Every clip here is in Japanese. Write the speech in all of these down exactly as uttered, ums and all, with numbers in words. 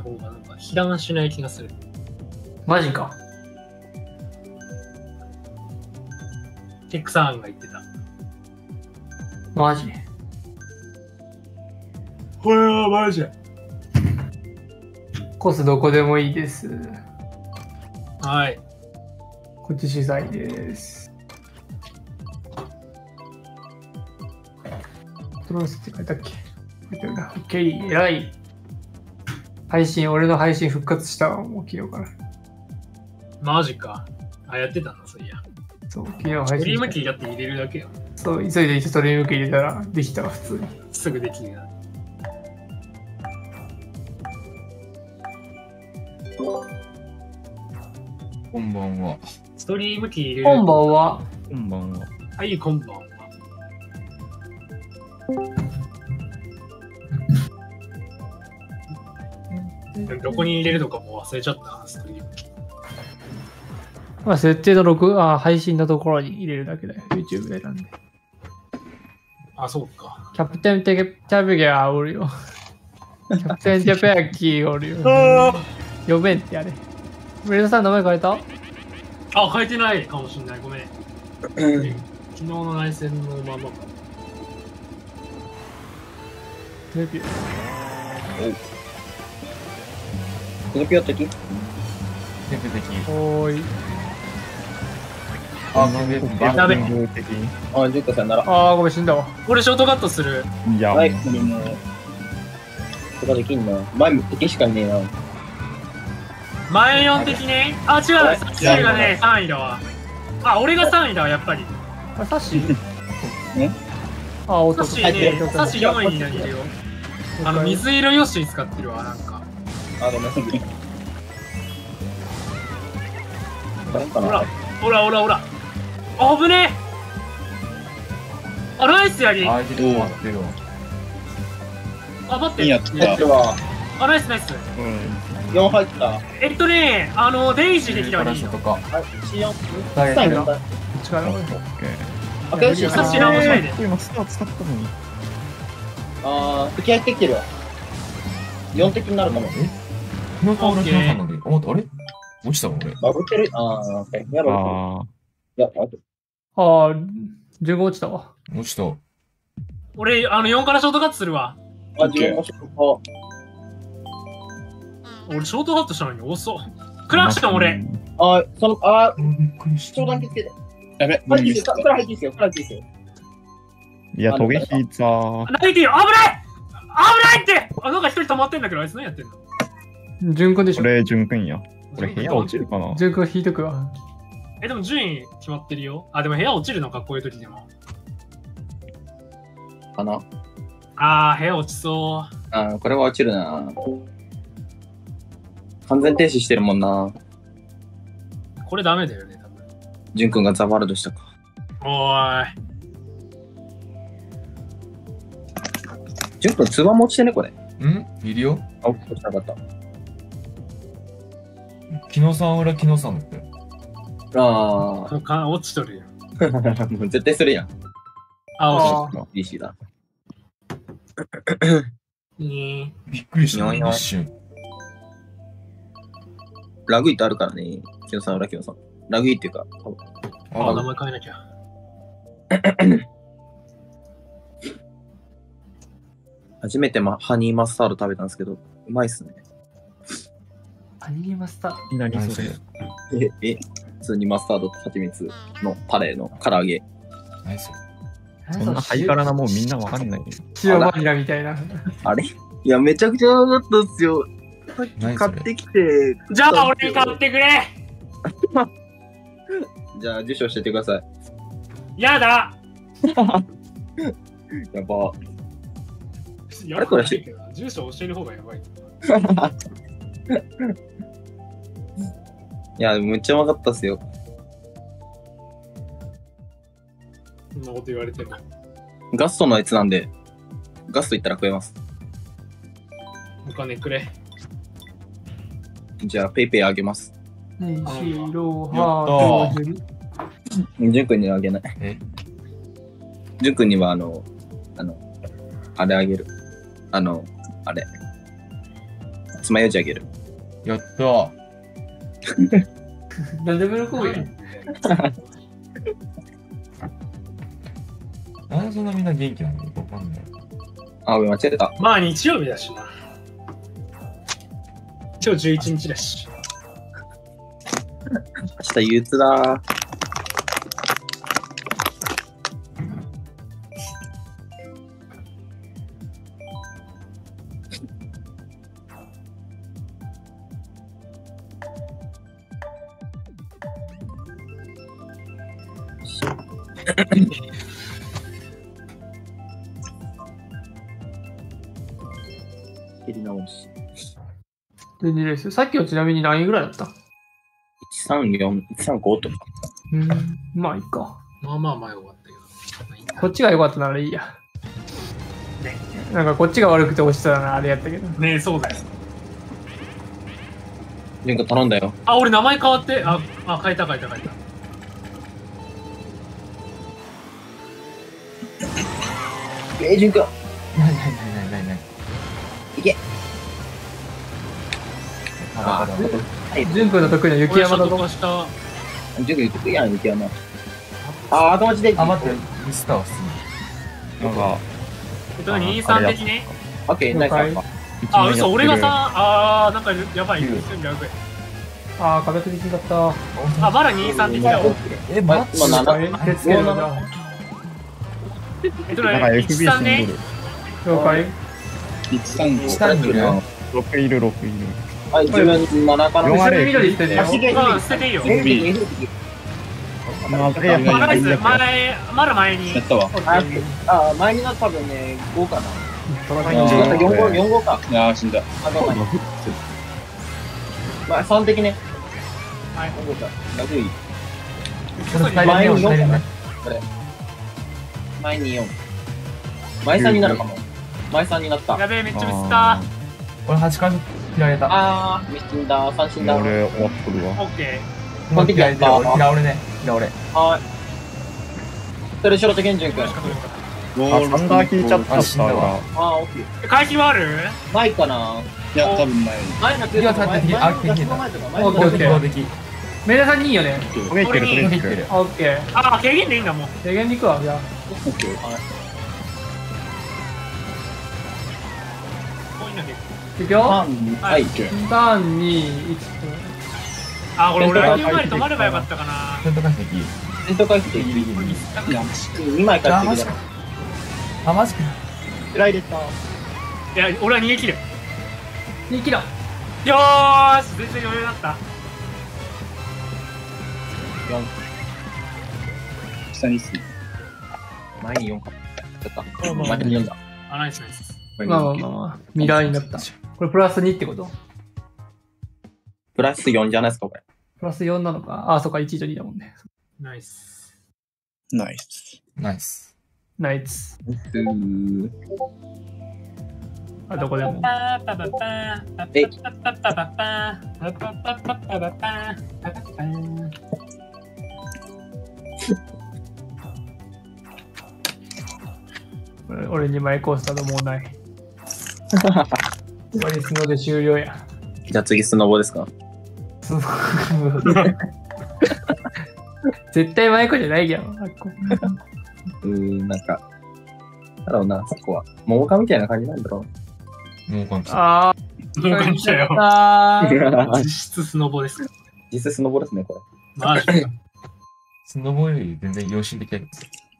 方がなんか被弾しない気がする。 マジか。 テックさんが言ってた。 マジ。 これはマジ。 コスどこでもいいです。 はい。 こっち主催です。トロスって書いたっけ？書いてあるな。オッケー、偉い。配信、俺の配信復活したわ、もう昨日から。 マジか。あ、やってたんだ、そういや。 そう、昨日配信。 ストリームキーだって入れるだけよ。 そう、急いでストリームキー入れたらできたわ、普通に。 すぐできるな。 こんばんは。 ストリームキー入れる。 こんばんは。 こんばんは。 はい、こんばんは。どこに入れるのかもう忘れちゃった、ストリームキー。 まあ、設定の録あ配信のところに入れるだけだよ。YouTube でなんで。 あ、そうか。 キャプテンテキャビギャーおるよ。キャプテンテペアキーおるよ。読めんってやれ。ブレードさん名前変えた？ あ、変えてないかもしんない。ごめん。昨日の内戦のままか。 テピおう。テピオ的？ テペ的。 おーい。 あ、テペ的。 やべ。 あ、ジュッカさんなら。 あー、ごめん、死んだわ。 俺ショートカットする。 いや、 はい、これも。とかできんな。前も敵しかいねえな。 前よん的ね。あ、違う。サッシーがね、さんいだわ。あ、俺がさんいだわ、やっぱり。 あ、サッシーねあ、おっと。 サッシーね、サッシーよんいになるよ。あの、水色ヨッシー使ってるわ、なんか。 あ、ごめんなさい。誰かほらな、 ほらほらほら。あぶねえ。あ、ナイスやり。あ、 相手と待ってよ。 待って。 いいやつだ。はあ、ナイスナイス。 よん入った。 えっとね、あの、デイジーできたらいいの。 とか。 はい、シーよん。 大さん丈夫。 よんだ。 力を。 あ、悔しい。 サッシー何もしないで。 今スター使ったのに。 あー、敵入ってきてるわ。よん敵になるかも。 え昨日と俺昨日さんので。あ、待って、あれ落ちたわ、俺。 バグってるあー、オッケー。やばい。 あいや、あと。 あー、順が落ちたわ。 ー、落ちた。 俺、あの、よんからショートカットするわ。 あ、自分もしょあ、 俺、ショートカットしたのに遅っ。クラクション俺。 あー、その、あー、 びっくりし相談気つけて。 やべ、 入っていいですよ。これ入っていいですよ。これ入っていいですよ。 いや、トゲ引いた。 投げていいよ。危ない危ないって。あ、なんか一人止まってんだけど、あいつ何やってんの？ 順君でしょ。 これ、順くんや。これ、部屋落ちるかな？ 順君引いとくわ。 え、でも順位決まってるよ。あ、でも部屋落ちるのか、こういう時でも。 かな。 あー、部屋落ちそあー、これは落ちるな。完全停止してるもんな。 う。これダメだよね、多分。 ジュン君がザワールドしたか。 おーい。 ジュン君、ツバ持ちてね、これ。 んいるよ。 あ、落ちなかった。 木野さん裏木野さんって。 あもうか落ちとるよ。 あ。もう絶対それやん。 あ、落ちあディーシー だ。 た。いい。 びっくりしたね、 よんよん一瞬。 ラグイってあるからね。キヨさん、裏キヨさん。ラグイっていうか、多分あ、 あ名前変えなきゃ。 初めて、ま、ハニーマスタード食べたんですけど、うまいっすね。 アニメマスター。 何それ。 え、え、普通にマスタードと蜂蜜のタレの唐揚げ。 ナイス。 そんなハイカラなもんみんなわかんないよ。 塩バニラみたいな。 あれいや、めちゃくちゃうまかったっすよ。さっき買ってきて。 じゃあ俺に買ってくれ。 じゃあ、住所教えてください。 やだ。 やば。 やばくないけどな、住所教える方がやばい。 いや、めっちゃうまかったっすよ。 そんなこと言われても。 ガストのやつなんで、ガスト行ったら食えます。 お金くれ。 じゃあ、ペイペイあげます。 ねえ、シロやハったージュジュン君にはあげない。 えジュン君には、あの、あの、あれあげる。あの、あれ。 爪楊枝あげる。 やったー。 なんでも喜ぶやん。 なんでそんなみんな元気なのわかんない。 あ、俺間違えた。 まあ日曜日だしな。今日じゅういちにちだし。 明日憂鬱だ。切り直し。 全然ですよ。さっきはちなみに何位ぐらいだった？ いちさんよん、いちさんごとか。 うん。まあいいか。 まあまあ前終わったけど。まあいいかこっちが良かったならいいや。 ねなんかこっちが悪くて落ちたらあれやったけど。 ねえ、そうだよ。 なんか頼んだよ。 あ、俺名前変わって、あ、あ、変えた変えた変えた。 えー、ジュン君。 なになになになになになにいけ。 あはい、 ジュン君の得意な雪山だぞ。 俺した。 ジュン君得意やん、雪山。あー、赤町で。 あ、待って、ミスターはすなんか、 えっと、にさん的ね。 オッケー、ナイスアッパー。 あ、嘘、俺がさん、あー、なんかやばい。やばい。 あー、壁飛びきんかった。 あ、まだにさん的だわ。 え、 ま、 マジまあ、なな。 手つけるな。 えっとなんかね、 エフビーいちさんね。 シンボル。 了解。 いちさんご。 下にいるよ。 ろくいる、ろくいる。 はい、自分ななから。 よんあれ後ろに緑捨ててよ。 うん、捨てていいよ。 エフビー、エフビー。 まあ、え、やっまあ、ナぱりイス、前、まだ前に。 たわ。あ、前になった多分ね、ごかな。 はい違った、よんご、よんごか。 いやー、死んだ。 あ、ごか。まあ、さん的ね。 はい。 よんごか。楽い。 前によん。 前によん。前さんになるかも。前さんになった。 やべえ、めっちゃミスった。 俺はちかい切られた。 あー、ミスんだ、三振だ。 俺、終わっとるわ。 オッケもう切られてる。俺嫌俺ね。嫌俺。 はい。それ、白手玄順君。 ー。しか取れた。 あ、サンダー引いちゃったあ死んだわあー、オッケー。 回避はある？ ないかな。 いや、多分ない。 前のいや立ってきてあ前の来てきた前とかオッケーオッケー攻撃。 メダさんにいいよね。 トゲいってる、トゲいってる攻撃ってる。。 オッケー。 あ、軽減でいいんだもん。 低減に行くわ、じゃあ。 オッケー。 こういうので。 いくよ。 はい。 さん、に、いち。 あ、これ俺相手前に止まればよかったかな。 セント解析。 セント回避でギリギリギリ。 いや、 にまいあ、マジか返ってきた。。 あ、マジか。 ライレッター。 いや、俺は逃げ切る。 にキロ。 よーし、全然余裕だった。 よん。 下にすん。 前によんか。ちょっと。前によんだ。 あ、ナイスナイス。 まあまあまあまあ。未来になった。これプラスにってこと？ プラスよんじゃないですか、これ。 プラスよんなのか。あ、そっか、いちとにだもんね。 ナイス。 ナイス。 ナイス。 ナイツ。 うー。 あ、どこでも。 え俺俺にまいコースタードもうない。終わりすので終了や。 じゃあ次スノボですか？ 絶対マイコじゃないやろ。あっこうーん、なんか。だろうな、そこは。桃花みたいな感じなんだろもう完璧。 あもう感じたよ。 あう。 実質スノボですか。 実際スノボですね、こマジか。 スノボより全然良心的だけど。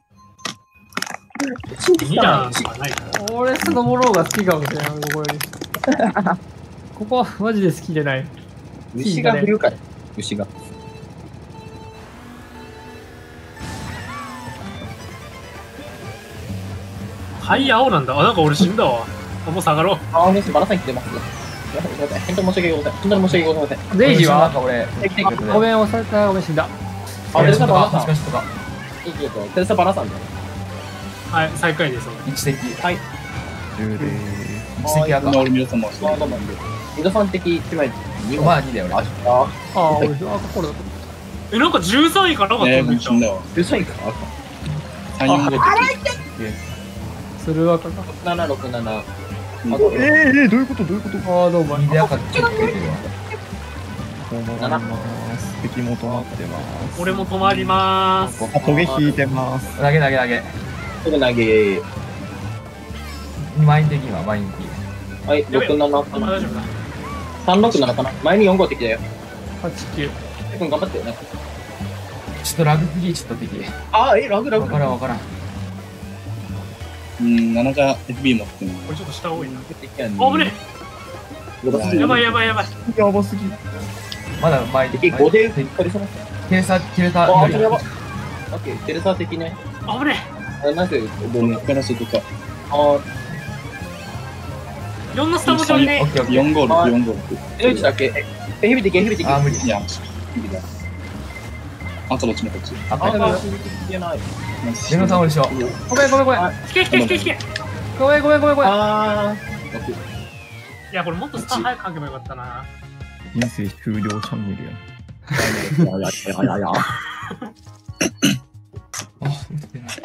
れ。 ミラーとかないから。 俺スノボローが好きかもしれない、ここより。ここはマジで好きでない。 牛が振るから。牛が。 はい、青なんだ。あ、なんか俺死んだわ。あ、もう下がろう。 あー、もしバラさん来てます。すいません、すいません。本当に申し訳ございません。本当に申し訳ございません。 デイジーはなんか俺、 ごめん、押された、ごめん、死んだ。 あ、テレサバラさん。 しかしとか。 いいけど、テレサバラさんだよ。 はい、最下位です。 一的。 はい。 充電。 一的赤。 俺皆さんもまあ、どうも。井戸さん的一枚にまあにだよ俺。 あ、 ああ、俺、あ、これだと思っえ、なんかじゅうさんいかなかったねえ、 んだもう死んだわ。 うるさいか。 さん、よん、ごって。 た。するわかな。 ななろくなな。 あとえー、えー、どういうことどういうことああ、どうも。 右で赤ちょっとついてるわ。 こう戻ります。敵も止まってます。 俺も止まりまーす。 あ、トゲ引いてます。 投げ投げ投げ。 すぐ投げ。 マイン的にはマイン的。 はい、ろくななあ、 かな。 大丈夫だ。 さんろくななかな。前によん号敵だよ。 はちきゅう。 てくん頑張ってよね。 ちょっとラグフリーちょっと敵。 あー、え、ラグラグ。 わからんわからん。 うん、ななが エフビー 持ってる。 これちょっと下多いな。 敵やねあ、危ねえ。やばいやばいやばい。 やばすぎ。 まだ前敵ごで取りそうな。 テレサ、テレサ、 あー、 無理やば。オッケー、テレサ的ね。 危ねあ、なんか、ごめん。 ガラスとか。 あー、 え。よんのスタもちょいねオ。ッケーオッケー。 よん号ろく、よん号ろく。 え、うちだっけえ、え、ヘビ敵、ヘビ敵。 あー、無理。 いや、無理だ。あとどっちもこっち。 あ、 あ、 これ。 あ、ヘビ敵じゃない。 レノさん俺でしょ。 ごめんごめんごめん。 引け引け引け引け。 ごめんごめんごめんごめん。 あいや、これもっとスター早く書けばよかったな。 人生終了チャンネルや。 ー。いやいやいやいや。 あ、打ててない。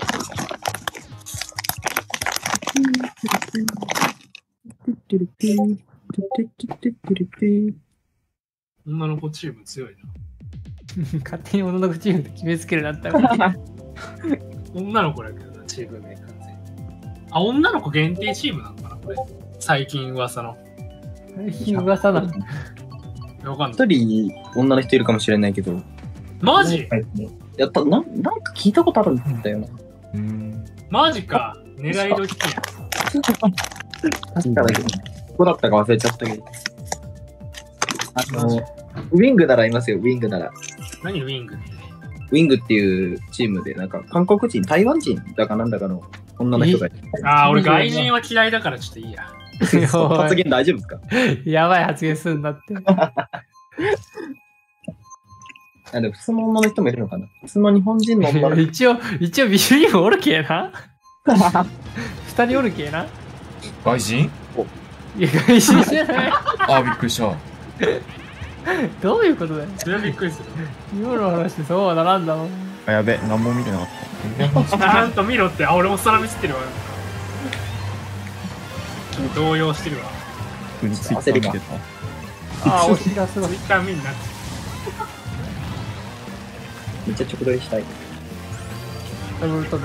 女の子チーム強いな。 勝手に女の子チームって決めつけるなったよ。 女の子だけどな、チーム名完全に。あ、女の子限定チームなのかな、これ。最近噂の。 最近噂なの。 わかんない。 一人女の人いるかもしれないけど。 マジやった、な、なんか聞いたことあるんだよな。 うん。 マジか。狙い時や。 確かだけど。どこだったか忘れちゃったけど。あの、ウィングならいますよ、ウィングなら。 何ウィングって。 ウィングっていうチームで、なんか韓国人、台湾人だかなんだかの女の人がいて。 ああ、俺外人は嫌いだからちょっといいや。 そう発言大丈夫ですか？ やばい発言するんだって。 あ、でも普通の女の人もいるのかな？普通の日本人の女の人。 一応、一応ビジュにもおるけえな。二人おるけえな。 外人？ いや、外人じゃない。 あ、びっくりした。 どういうことだよ。 それはびっくりする。 今の話でそうはならんだもん。 あ、やべ、何も見てなかっちゃんと見ろって。あ、俺も空見せてるわ。動揺してるわ。 た。普通にツイッター見てた。 ああ、推しがすごいツイ。ッター見んなって。 めっちゃ直撮りしたい。 ダブルトル。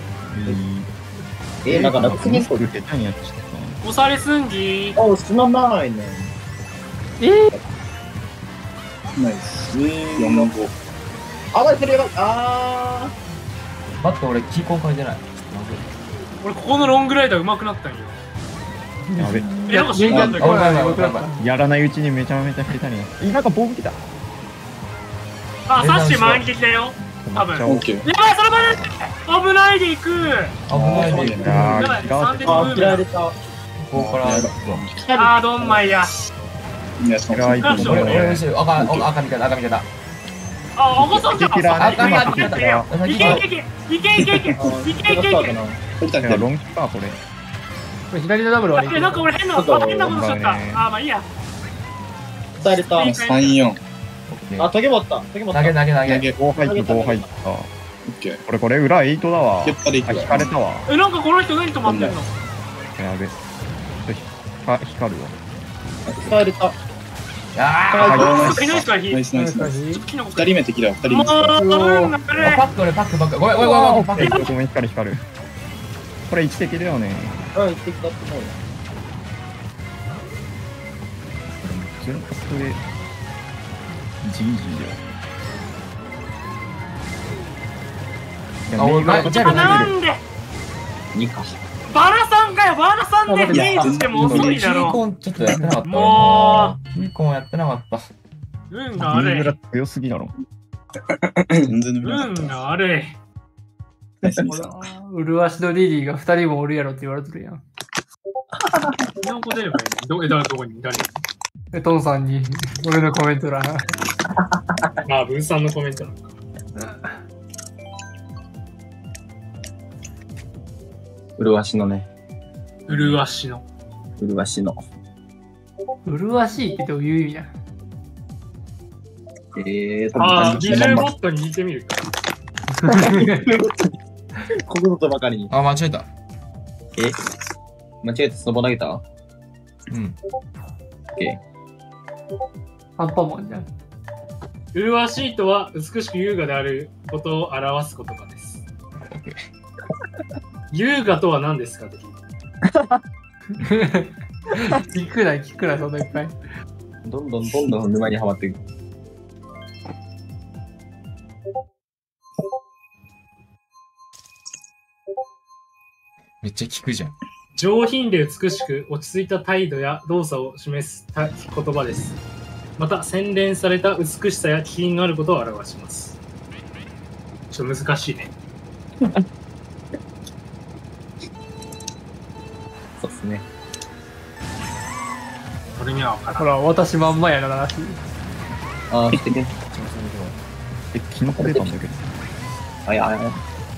えー、なんかラクニスル下手にやっちゃっおされすんぎー。 あ、すまないね。 えー、 ナイス。よん号。 あ、待ってるやばい。あ待って、俺、キーコン書いてない。 俺ここのロングライダー上手くなったんよ。 た。やべ。 え、なんか知らんだけど。 あ、やばいやばいやばいやばい。 やらないうちにめちゃめちゃ下手になった。い、なんか棒来た。 あ、サッシュ前に来たよ。多分。やばい、 オッケー。 それまで危ないで行く。 危ないで。 いややばい、 ー、 サンデ違う。 あ、 ーブーム切られた。 ここから、 あー、どんまいや。 いや、そう暗いとこ俺、 俺俺、後ろ、赤、赤見方、赤見方。 あ、赤さんじゃん。 敵キラーね赤今いけいけいけいけいけいけいけいけいけいけいけ。 取りたくていやロンキか、これ。 これ左のダブル悪いけえ、なんど。 か俺変な、変なことしちゃった。あー、まあいいや。 伝えれた。 さん、よん。 あ、トゲ持った。トゲ持った。 投げ投げ投げ。 投げ。 棒入った、棒入った。 オッケー。 これこれ裏エイトだわ。 引っ張り行あ、 く引かれたわ。 え、なんかこの人何止まってんの？ やべ。ちょっとひか光るわ。 伝えれた。 ああー、いないか、ひ。 ナイスナイスナイス。 ちょっとキノコ。 二人目敵だ、二人もう、 目敵だ。 うん、なーれ。 パック俺、パック、パック。ごめん、ごめん、ごめん、ごめん、パック。 ごめん、光る光る。これ一滴だよね。 うん、一滴だって思うよ。 普通のパックで。ジージーだよ。いや、 あ俺メイがこっちあ、なんでにか。 バラさんかよ、バラさんでメイクしても遅いキだろ。 ーコンちょっとやってなかった。 もキーコンやってなかった。 う、運ニが悪いーブラ。強すぎだろ。 全然伸びなかっ運が悪い。 た。ナイスナイほス。 ら、うるわしのリリーが二人もおるやろって言われてるやん。 何個出ればいいの？ど、え、だ、どこに誰？ え、トンさんに、俺のコメント欄。 あ、文さんのコメントなのか。 うるわしのね。 うるわしの。 うるわしの。 うるわしいってどういう意味や。 えー、 ああ、 多ビジューボットに聞いてみるか。 ここぞとばかりに。 あ、間違えた。 え間違えてスノボ投げたうん。 アンパンマンじゃん。 麗しいとは美しく優雅であることを表す言葉です。優雅とは何ですかって聞いて。 聞くな、聞くな、そんないっぱい。 どんどんどんどん沼にはまっていく。 めっちゃ聞くじゃん。 上品で美しく落ち着いた態度や動作を示すた言葉です。また洗練された美しさや気品のあることを表します。ちょっと難しいね。 そうですね。 俺には分からほん。 ら、私まんまやな、らしい。 ああ、来てね。 え、キノコ出たんだけど。 あいやあいや。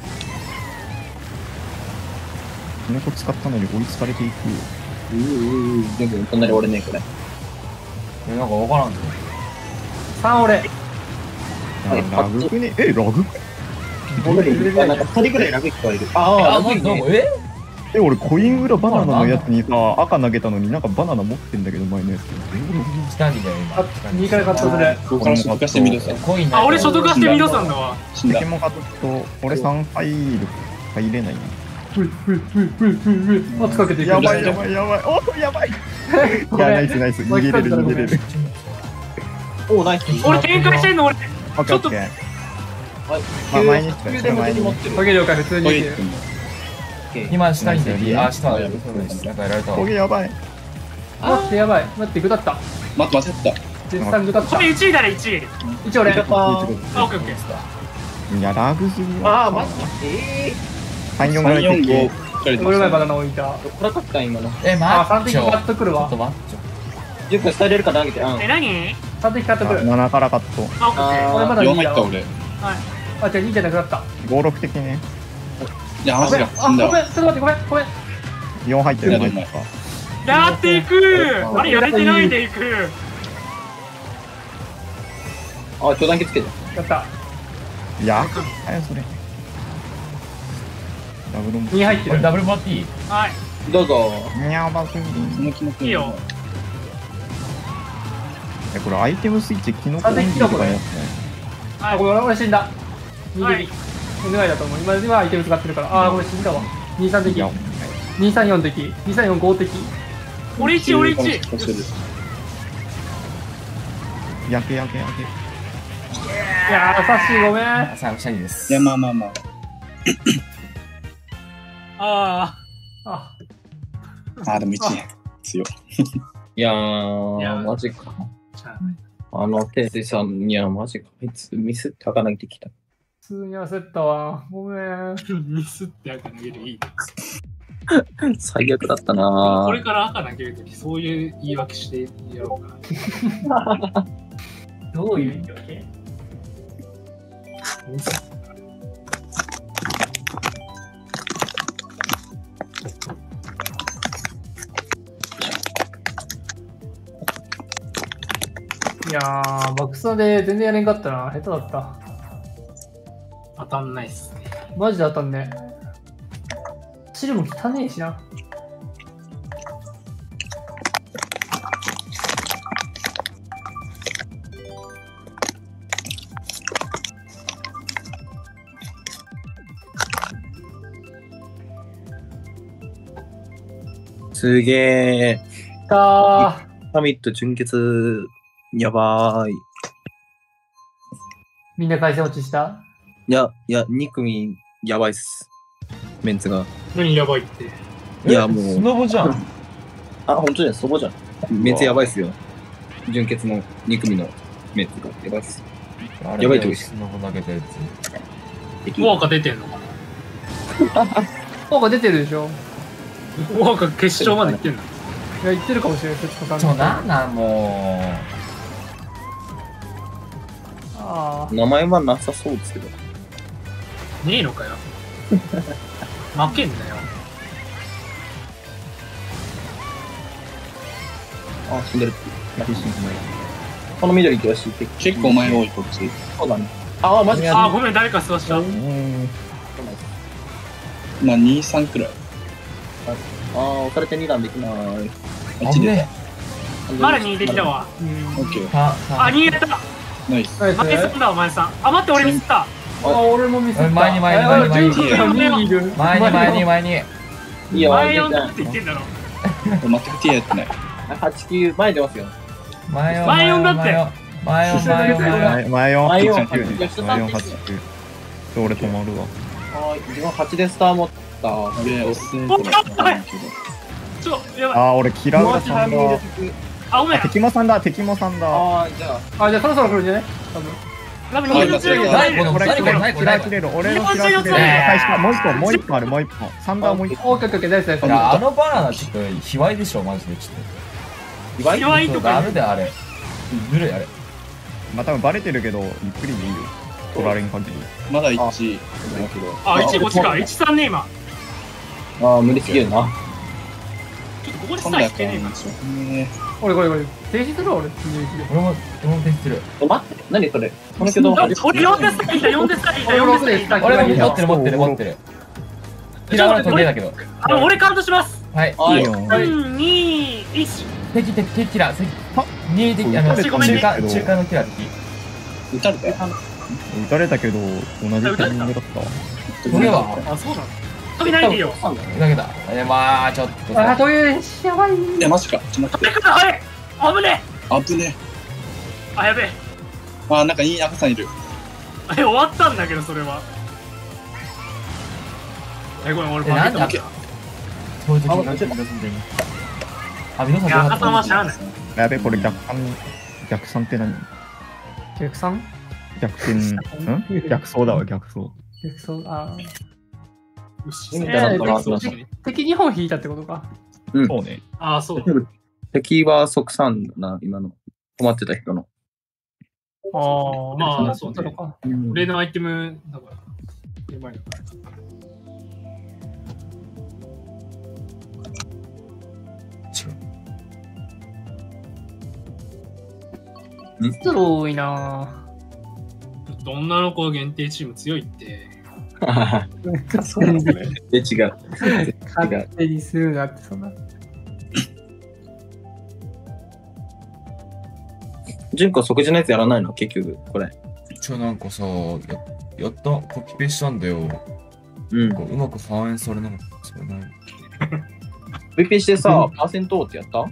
キノコ使ったのに追いつかれていく。 うーうー全部隣俺ね、これ。 え、なんかわからんぞ。 さん俺。 あラグね。え、ラグ俺、なんかふたりぐらいラグ聞こえる。ああ、 マジどうええ、俺コイン裏バナナのやつにさ、赤投げたのになんかバナナ持ってんだけど、前のやつ。 下にだよ、 あ、にから買ったそれ。 ここから外化してみるさ。 コインあ、俺外化してみろさんだわ。 死んだポケ。モンがちょっと、俺さん入る、入れないな。 ふいふいふいふいふいふい。圧かけていく。 やばいやばいやばい。おやばい。いごや、ナめん。 イスナイス。逃げれる逃げれる。 おお、ナイス。 俺展開してんの俺。 オッケーオッケー。まあ、前にして、それ前に。 トゲ了解、普通にトイいける。 今下に出て、あ、下はやる。そうです。なんかやられたわト。ゲやばい。 待って、やばい。待って、グだった。 待って、待って絶賛グだったこ。れいちいだね、いちい。 一応俺。 あ、オッケーオッケー。 いや、ラグすぎああ、マジええさん、よんた。 ぐらさん、よん、 い敵。 ご。 俺前バナナ置いた。 ー、これかった今の。 え、 あ、 マさん滴ッチョ。 カットくるわちょっと。待っちょ。 じゅっぷん伝えれるか投げて。うん。 え、何さん滴カットくる。 ななからカット。 あ、オッケーオッケー。 俺まだよんにだわ。 入った俺。 はい。 あ、じゃあにじゃなくなった。 ご、ろく的ね。 いや、 ごめん。 マジか。 あ、ごめん。 死んだ。 ちょっと待って、ごめん。ごめん。 よん入ってるやばいね。 やっていくあれ、やれてないでいくあ、巨弾機つけて。 やった。 いや、あやそれ。ダブルも。 に入ってる。 これダブルバッティはい。 どうぞ。 にゃーばすぎその気持ちいいよ。 え、これアイテムスイッチ、キノコオンリーとかやつね。 あ、ごめん、俺俺死んだ。に滴。お願いだと思う。今ではアイテム使ってるから。あー、これ死んだわ。に、さん滴いや。 に、さん、よん滴。に、さん、よん、ご滴。 俺いち、俺いち。 よし焼け焼け焼け。 いやー、優しい、ごめん。 ー。さあ、シャニです。 いや、まあまあまあ。 ああ、 あー、でもいち。強い。 いやいやー、マジか。 あ。しゃあないあの、テイさんにはマジか。あいつミスって赤投げてきた。 普通に焦ったわ。ごめん。 ミスって赤投げるいい。 最悪だったなこれから赤投げるとき、そういう言い訳してやろうかな。 どういう言い訳？ ミスいやー、爆走で全然やれんかったな。下手だった。 当たんないっすね。 マジで当たんね。汁も汚ねえしな。 すげえ。 きたー。 サミット純潔、やばーい。 みんな回線落ちしたいや、いや、に組やばいっす。メンツが。 何やばいって。 いや、もう。 スノボじゃん。 あ、本当じゃん、そこじゃん。メンツやばいっすよ。純潔のに組のメンツがやばいっす。 あれやばいってことスノボ投げたやつ。 ウォーカー出てんのかな効果出てるでしょ。 ウォーカー決勝まで行ってんのいや、言ってるかもしれない、節子さん。 そうなんなんもああ。 名前はなさそうですけど。 ねえのかよ。負けんなよ。 あ、死んでる。この緑行きし結構前多い、こっち。 そうだね。あ、マジか。 あー、ごめん、誰か吸わした。 うん。 まあ、に、さんくらい。 あー、押されてに段できない。 あっちで。 まだにできたわ。 オッケー。 あ、 あ、にやった。 ナイス。 ナイス。 前さんだ、お前さん。あ、待って、俺ミスった。 あ、俺もミスった。 前に前に前に前に前にいる。 前に前に前に。 いいよ、 前よんだって言ってんだろ。 全く手やってない。 はちきゅう前出ますよ。 前よ前よんだって前よ前よ前よ前よ前前よ前よはちきゅう前よはちきゅうちょ俺止まるわ。 はい、自分はちでスター持った。 やべえ、おっせー。 おっちょ、やばい。 あー俺嫌うださんだ。 あ、ごめん。 敵もさんだ敵もさんだ。 ああ、じゃあ。 あ、じゃあそろそろ来るんじゃない多分。 ラブに命が何このこれ何これ何これ何これキラー切れる俺のキラー切れる。 え返したもう一個もう一個あるもう一個サンダーもう一個。 オッケーオッケー、大丈夫いやあのバナナちょっと卑猥でしょマジでちょっ祝い弱いととか。 ダメだよあれずるいあれまあ多分バレてるけどゆっくりでいいよ。取られん限り。 まだいち。 あ、いちこっちか。いちさんね、今。 ああ、無理すぎるな。 ちょっとここでス今度やったタイルしてね、今。 ね。 俺これこれ。停止するわ俺。 俺も俺も徹するえ待って、何それこの挙動俺よんでスタイルだ、よんでスタイルだ、よんでスタイルだ。 俺も持ってる持ってる持ってる嫌われ時計だけどあの、俺カウントします。 はいはいよさん、に、いち。 敵敵敵キラー敵に敵あの中ごめんね華中華のキラー敵撃たれた。 撃たれたけど同じタイミングだったわ。 トゲはあ、そうなの飛びないでよ。 だけだえまあちょっとあ、 さというやばい。 え、マジか。ちょっと待って。 はい危ねあぶねあ、やべえ。 え。あ、なんかいい赤さんいる。 え、終わったんだけど、それは。え、ごめん、俺負けた。 なんでいそういう時に出すんだよあ皆さんどうや、 なった頭しゃあない。 やべこれ逆算逆算って何？ 逆算逆転ん？逆走だわ逆走。 逆算、あー。 よしみたいなのかなと思った敵にほん引いたってことか。 そうね。 あ、そう。 敵は即三だな、今の。困ってた人の。 ああ、 まあそうなのか。 俺のアイテム、だから。やばいのかストローいなちょっと女の子限定チーム強いって。 ぁ。勝手に、 え、違う。 勝手にするなって、そんな。 純子即時のやつやらないの結局、これ。 一応なんかさややったコピペしたんだようん。 うまく反映されなかったそれないブイピー してさ、パーセントってやった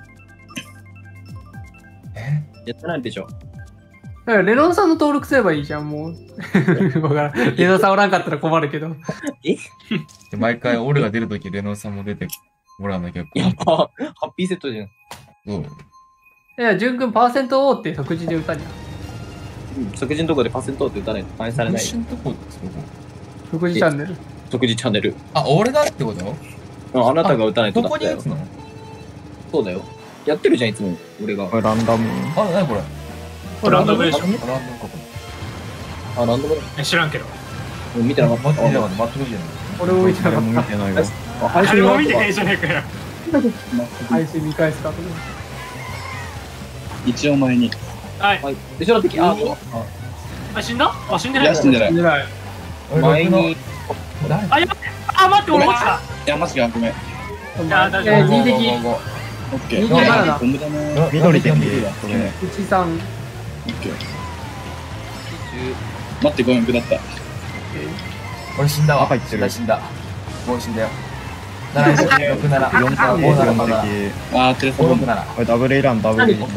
えやってないでしょ。 だからレノンさんの登録すればいいじゃん、もう。わからん。レノンさんおらんかったら困るけど。 で毎回俺が出るときレノンさんも出てもらわなきゃやっぱ、ハッピーセットじゃん。 そういや、ジュン君パーセントオーって即時で歌にゃ。 うん即時のとこでパーセントって打たないと反映されない。 一緒のとこそこ即時チャンネル。 即時チャンネル。 あ俺がってことああなたが打たないとどダメだよこに打つのそうだよ。やってるじゃん、いつも。俺が。 これランダム。 あなにこれこれランダムでしょ。 ランダムかこあ、ランドムだ。 え知らんけど。 うん見てなかった。 待って見てなかった待って見てなか俺も見てな誰も見かってないわ。 あ、配あれ信も見てねえじゃねえかよ。 た。配信見返すかと思う。 一応前に。 はい。 はい。後ろの敵、あ、 あ、死んだあ、死んでないいや、死んでない。い見てない。 俺前に、 僕の誰あ、やばい。あ、待って、俺落ちた。 や、マジか、ごめん。 いや大丈夫えー、に敵。 オッケー。 右バナナゴムだな。 緑敵よそれ。 いちさん。 オッケー。待って、ごめん、下った。 俺死んだわ赤いってる死んだ死んだもう死んだよななろくなな四敵ごなな四ごなな敵。 あー、テレフォン。 ごろくななこれダブルエランダブルエラン。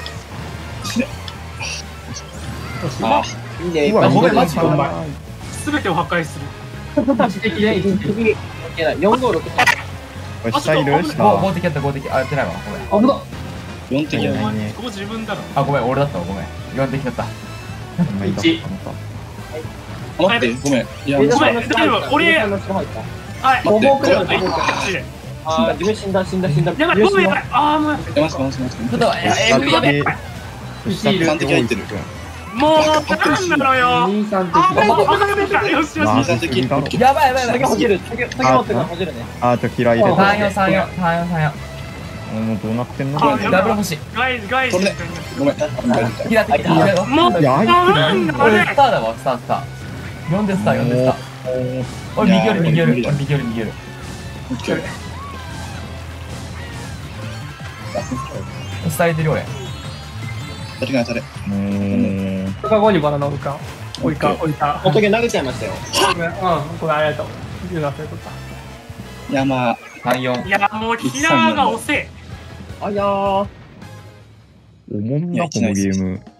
あいいね。 うわごめんマジ緑ごめんすべてを破壊する。 いち敵でいち敵。 よんごろく。 これ下いるご下。 ご敵やったご敵あやってないわごめんあ、ほんと。 四敵やね。 お前、ここ自分だろ。 あごめん俺だったわごめんよん敵だった今いた一あ待って、ごめん。いや、 ごめん、 マジ大丈夫。俺、はい。 待って、 ごめんごめん。 はいこっちであー、自分死んだ、死んだ、死んだ。 やばい、ごめん、やばい。あー、もう。 え、マジか、マジか、マジか。 ちょっとええやべえ一いる。 三敵入ってる。 もう、なんなのよ。 二三敵。 あ、もう、あ、ダメだ。よしよし。 あ二三敵。オッケー。 やばいやばいやばい次ほじる、次、次持ってからほじるね。 あ、ちょ、嫌い入れ三た。 四三四三四三四もうどうなってんのあダブル星ガイズ、ガイズ。 これねごめん。 キラ敵キラもう、 いやなんだ、 俺俺。 スターだわスタースターよんでスターよんでスター俺右寄り右寄り俺右寄り右寄りオッケー。 押されてる俺。 当たりが当たれ。 うーん。 そこ後にバナナ置いた。置いた、置いた。 おとげ投げちゃいましたよ。 うん、これありがとう。言うな、そういうことだ。 山。 さん、よん。 いや、もうキラーが遅え。 あやー。 おもんな、このゲーム。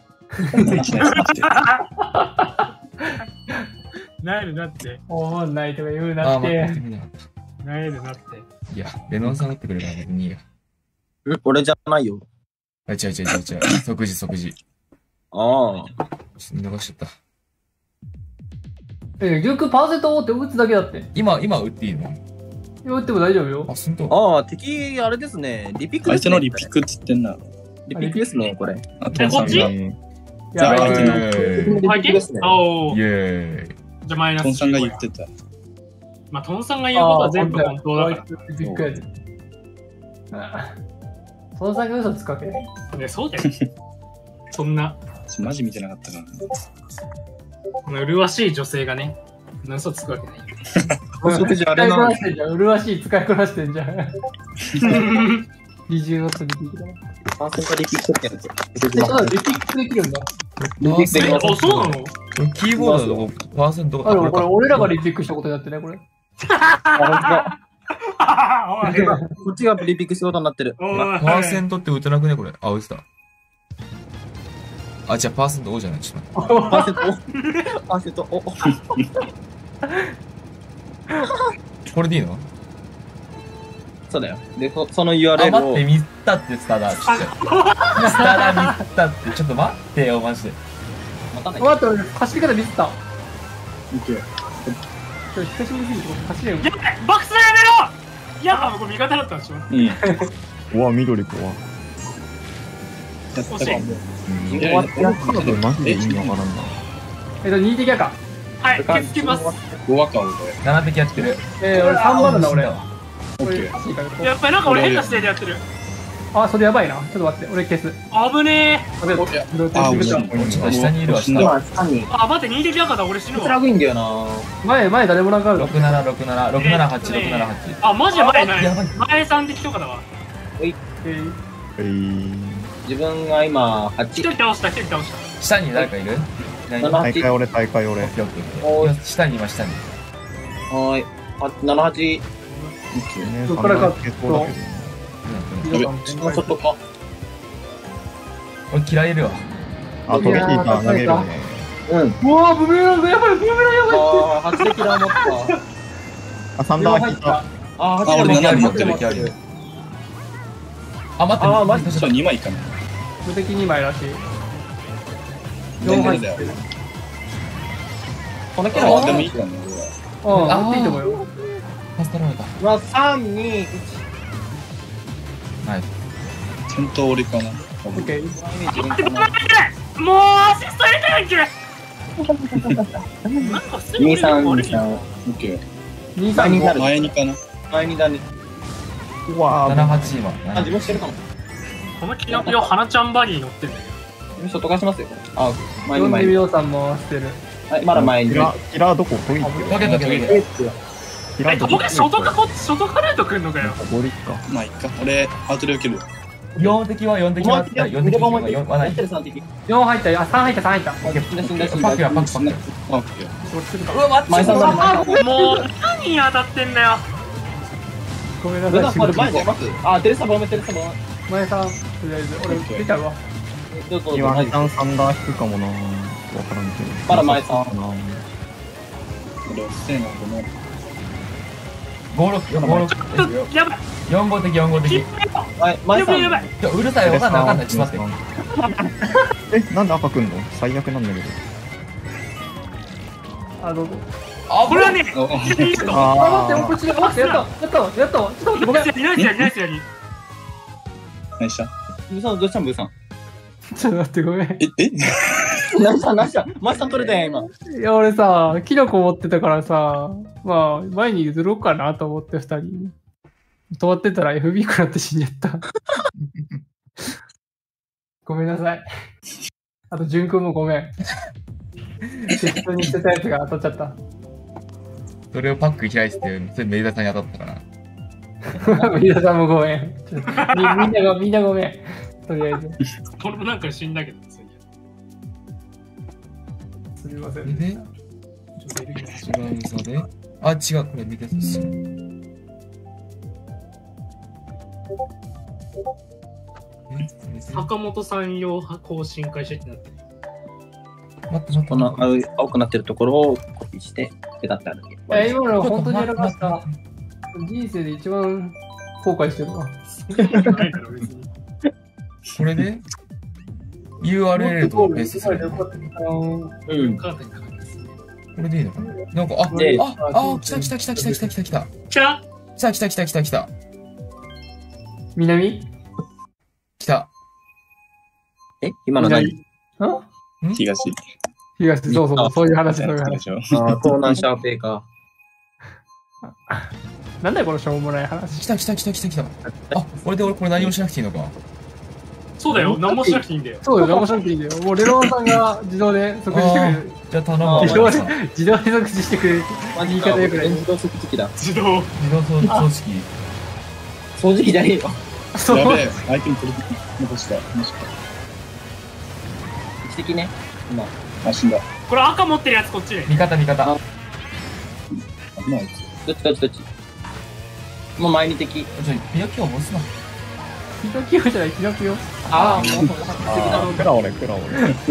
なえるなって。 おーんないとか言うあなあ、待ってって。 みな。 なえるなって。 いや、レノンさん打ってくれたら別にいいや。 ん俺じゃないよ。 あ、違う違う違う違う。即時即時。 ああ。 ちょっと見逃しちゃった。 え、逆パーセントって打つだけだって。 今、今打っていいの？ 打っても大丈夫よ。 あ、すんと。 ああ、敵、あれですね。リピックですね。 相手のリピックって言ってんな。 リピックですね、これ。 あ、トンさんこっちが。 いイや、 相手のエーイリピックですね。 おー。 エーイ。 じゃあマイナス。 トンさんが言ってた。 まあ、トンさんが言うことは全部本当だかびっくりやで。その先嘘つくわけね。 ら。ね、そうだよ。そんな、 マジ見てなかったから。 この麗しい女性がね、嘘つくわけないよ。 食事あ使いこれななしてんじゃん。麗しい使いこなしてんじゃん。二重をするできる。 パーセントリピックってやつ。 え、そうだ、リピックできるんだ。 リピックできます。 あ、そうなのキーボードのパーセントがあれ、これ俺らがリピックしたことになってね、これ。 あおい本当だこっちがリピック仕事になってる。 おいパーセントって打てなくねこれ。あ、打てた。あ、じゃあパーセント O じゃない。ちょっと待って。 パーセント、おパーセント、お、おこれでいいの？ そうだよ。で、そそのあ、 ユーアールエル を待って、ミスったってスタダ。ちょっと。スタダミスったって。ちょっと待ってよ、マジで。 待たない。 待って、俺、走り方ミスった。 見て。 ちょ久しぶりすぎて、走れよ。 やべバックスやめろいや、これ味方だったんでしょうん。やうわ、緑かわ。 ったかも。 うん。 いやいやこのカードマジで意味わからんな。 えっと、に滴赤。 はい、気づきます。 ごわか俺。 なな滴やってる。 えー、俺さんばんだ、俺。 あオッケー。 欲しいからこうやっぱりなんか俺変な姿勢でやってる。 あ、それやばいな。ちょっと待って、俺消す。 危ねえ。 あ、でも、 いやローテあ、 ーション落ちちょっと下にいるわ、下。 今、下に。 あ、待って、に滴赤だ、俺死ぬわ。 こちらがいいんだよな。 前、前誰もなかるろくなな、ろくなな、ろくななはち、ろくななはち。 あ、マジで前ない。 やばい。 前さん滴とかだわ。 えーえー、 自分が今、はち。 一人倒した、一人倒した。 下に誰かいる？いない。オッ七大会俺、大会俺。 ケーオッケーオッケー。下に今、下に。 はーい。あ、なな、はち。 ね、 そっからか三番消そうだけどね皆さん先輩外か。 俺嫌いいるわ。 あ、トゲヒーター投げるね。 うん。 うわー、ブメランがやばい、ブメランやばい。 ああ、はち滴だ持った。 あ、サンダーヒーター。 ああ、はちあ俺滴七持ってる持ってる。あ、待って。 あーマジちょっとにまいかな。 無敵にまいらしい。 全よん入然だよってる。。 このキャラはあ、でもいいかな、俺は。 うん、 あーあっていいと思うよ。 助かられた。 まあ、さん、に、いち。 はい。 戦闘俺かな。 オッケー。 自分待って、 かなごめんなさいもうアシスト入れたやんけなんかすぐに、さん、に、 悪いよさん。 オッケー。 に、さん、ご前にな。る。 前にかな。 前にだね。 うわななー、 はち今。 あ、自分してるかも。 このキノピオ、花ちゃんバニー乗ってんだけ自分外貸しますよ。あ、前に前に。 よんじゅうびょうさん回してる。 はい、まだ前に。 キラー、キラーどこトゲトゲトゲトゲ。 えっとど。え、 キラーどこ僕、外かこ、外かルート来んのかよ。 ゴリか。 まあいいか。俺、アウトで受ける。 よん滴はよん滴はよん滴はよんはない。 入ってるさん滴。 よん入ったよ。あ、さん入った、さん入った。 死んだ死んだ死んだパックやパックパック。 あ、オッケー。 こっちか。 うわ、待って。 前さんだね、前さん。 もう、何当たってんだよ。 ごめんなさい。 ルナファル前出ますあ、テレサボメ、テレサボメ。 前さん、とりあえず、俺、出たわ。 どうぞどうぞ。 今、 前一旦サンダー引くかもな。わからんけど。 まだ前さんかな。 俺、遅えな、ごめん。 ごろく、ごろく。 ちょっと、やばい。 よん号的、よん号的。い前前さん。 やばいやばい。 や、うるさい、わかんないわかんない。ちょっと待って。 え、なんで赤くんの最悪なんだけど。 あ、どうぞ。 あ、 これはね、 おおいい人。 あ、 あ待って、こっちで、待って、やった、やったわ、やったわ。ちょっと待って、ごめん。ちいないですよ、いないですよ、いないですよ。 何したブーさん、どうしたんブーさん。 ょっと待って、ごめん。 え、え何した何した前さん取れたやん、今。 いや、俺さ、キノコ持ってたからさ、まあ、前に譲ろうかなと思って、二人に。止まってたら エフビー 食らって死んじゃった。ごめんなさい。あと、淳君もごめん。適当にしてたやつが当たっちゃった。 それをパック開いてて、それメイダーさんに当たったか皆さんもごめん。ちょっとみみんなが、みんなごめん。とりあえず。 これもなんか死んだけど、そういやすみません。 これで、違う差で。あ、違う、これ見てたっすよ。え、これで坂本さん用更新開始ってなってる。 待って待って。 この青い青くなってるところをコピーして、ペタってあるだけ。 え、今の本当にやらかした。人生で一番後悔してるわ。 ないから別に。 これで ユーアールエル とペースする。 うん。 カーテンかかりますね。 これでいいのかななんか、あ、 であ、あ、来た来た来た来た来た来た来た。 来た来た来た来た来た来た。 南来た。 え今の何？ ん東。 東、そうそう、そういう話、そういう話。 でしょ。 あー、東南シャーペイか。 なんだよ、このしょうもない話。 来た来た来た来た来た。あ、これで俺これ何もしなくていいのか。 そうだよ、何もしなくていいんだよ。 そうよ、何もしなくていいんだよ。もうレロンさんが自動で即時してくれる。 じゃあ頼むわ。 あー自動で自動、 自動で即時してくれる。 マ言い方よくない自動測機だ。 自動。 動掃除機。 掃除機じゃねえよ。 そう。 やべえ、相手に取り残した。もしか。 位置的ね。今。 あ、死んだ。 これ赤持ってるやつこっちで。 味方味方。 危ない。 どっちどっちどっち。もう前に敵。 ちょ、ピノキオ持つな。 ピノキオじゃない、ピノキオ。 ああ、もう、敵だろう。 クラオレ、クラオレ。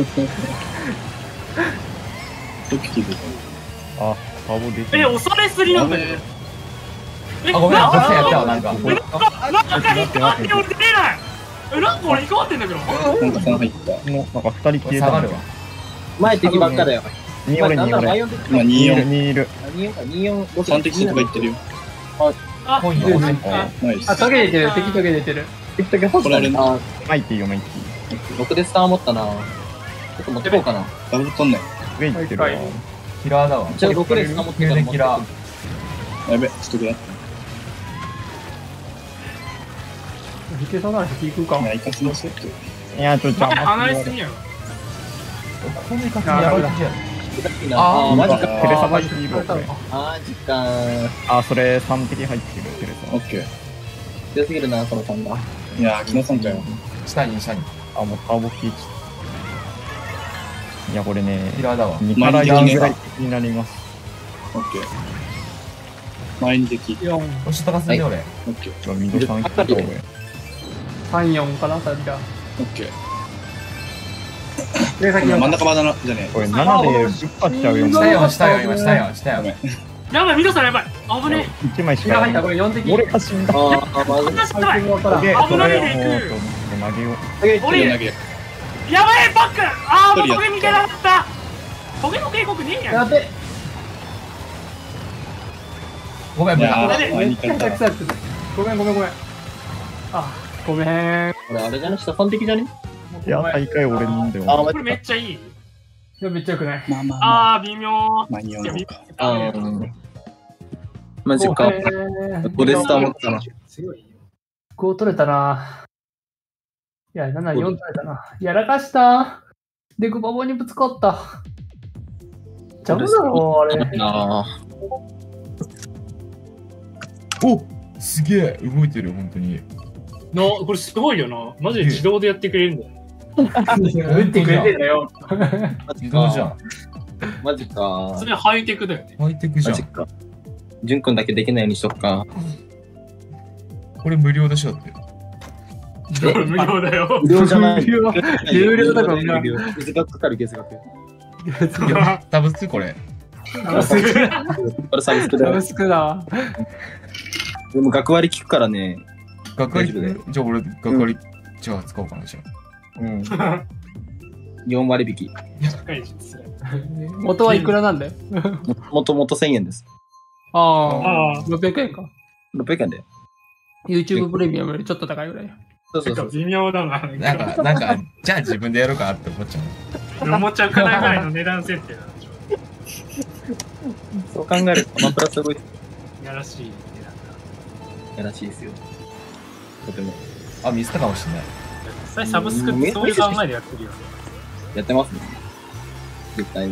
ドッキリで。 あ、ターボ出てえ、 る。 恐れすぎなんだけど。え、 あ、ごめん、 なんバスやったわ、 か、 なんか。 なんか引っかかって俺出れないえ、なんか俺引っかかってんだけど。 なんかさん入った。 もうなんか二人消えた。 下がるわ。 前敵ばっかだよ。 に俺、に俺。 今によん。 にいる。 によんか、によん、ごさん敵とか言ってるよ。 あ、 コインを押せ。 ナイス。 あ、トゲ出てる、敵トゲ出てる。 敵だけ欲しこれ俺のあ、 マイティよ、マイティ。 僕でスター持ったな。ちょっと持ってこうかな。 ダブル取んない。 上行ってるわ。 はいはいキラーだわ。 じゃあろくでスター持ってるから持ってキラこー。 やべ、ちょっとくらい。 いけそうなら引くかい。や、いかせますよ。 いや、ちょっと前邪魔離れすぎやろ。 このイカやばいじゃん。 う。ああ、マジか。 テレサバイティーロこれ。 マジか。 あ、それさん敵入ってる、テレサ。 オッケー。 強すぎるな、このさんが。 いやー、木野さんかよ。 下に下に。 あ、もうターボ消えちゃった。いや、これね、 キラーだわ。 にからよんぐらい敵になります。 オッケー。前に敵。 よん、 押し高すんで俺。 オッケー。 ちょ、ミドさん来た方がいい。 さん、よんかな、さんじゃ。 オッケー。 で、先真んの。 中バナナじゃねこれななでぶっ張っちゃうよ。 下よ、下よ、今下よ、下よ。 やばい、皆さんやばい。危ねいちまいしかない。 今入った、これよん敵。 俺が死んだ。 ああ、まずえ。私やばい。 最近わからん。 で、 危ないでそれをもう行く投げよう。 え。 降りる投げ。 やばい、バックあー、もう一人やトゲ見てなかったトゲの警告ねえやん。 やべ。 ごめん、ごめん。 いやあーめっちゃくちゃくちゃごめん、ごめん、ごめん。あ、ごめん。 これあれじゃね下さん敵じゃねいや、大会俺なんだよ。 あ、 これめっちゃいい。 いや、めっちゃよくない。 まあまあまあ。 あー、微妙。 まあ、によんいや微のか。 あ妙ーマジか。 ごめんこれスター持ったな。 強いよ。 ご取れたな。いや、なな、よん取れたな。やらかした。で、グバボにぶつかった。邪魔だろ、あれ。 ああ。 おすげえ動いてるよ、本当に。 な、これすごいよな。マジで自動でやってくれるんだよ。 打ってくれてんだよ。 自動じゃん。 マジかそ。れはハイテクだよね。 ハイテクじゃんマジ。か。ジュン君だけできないようにしとくか。 これ無料でしょって。 無料だよ。 無料じゃない。 有料有料だから無料無料月額かかる月額。 ダブスこれ。 サブスク。 これサブスクだよサブ。スクだわ。 でも学割聞くからね。 学割大丈夫だよじゃあ俺、学割、じゃあ使おうかな、じゃあ。 うん。よん割引き。 高い実元はいくらなんだよ。 もともとせんえんです。 ああああ、ろっぴゃくえんか。 ろっぴゃくえんで。 YouTube プレミアムよりちょっと高いぐらい。 なんかそうそうそう。 微妙だな。 なんか、なんか、じゃあ自分でやろうかなって思っちゃう。 思っちゃうかなぐらいの値段設定なんでしょ。 そう考えると、アマプラすごいやらしい値段だ。 やらしいですよ。とても。 あ、ミスったかもしれない。 実際サブスクってそういう考えでやってるよね。 やってますね。絶対に。